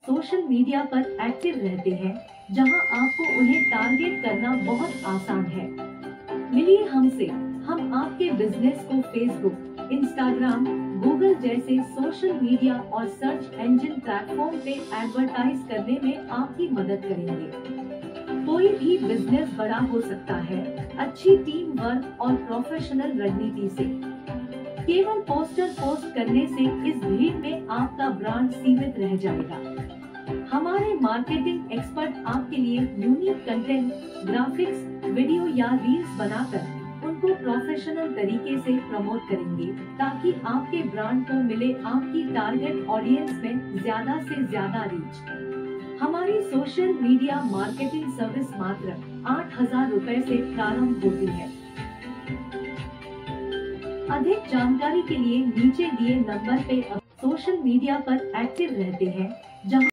Social media पर active रहते हैं, जहां आपको उन्हें टारगेट करना बहुत आसान है। मिलिए हमसे, हम आपके बिजनेस को फेसबुक, इंस्टाग्राम, गूगल जैसे सोशल मीडिया और सर्च इंजन प्लेटफॉर्म पे एडवर्टाइज करने में आपकी मदद करेंगे। कोई भी बिजनेस बड़ा हो सकता है अच्छी टीम वर्क और प्रोफेशनल रणनीति से। केवल पोस्टर पोस्ट करने से इस भीड़ में आपका ब्रांड सीमित रह जाएगा। हमारे मार्केटिंग एक्सपर्ट आपके लिए यूनिक कंटेंट, ग्राफिक्स, वीडियो या रील्स बनाकर उनको प्रोफेशनल तरीके से प्रमोट करेंगे, ताकि आपके ब्रांड को मिले आपकी टारगेट ऑडियंस में ज्यादा से ज्यादा रीच। हमारी सोशल मीडिया मार्केटिंग सर्विस मात्र 8,000 रुपए से प्रारंभ होती है। अधिक जानकारी के लिए नीचे दिए नंबर पे सोशल मीडिया पर एक्टिव रहते हैं, जहां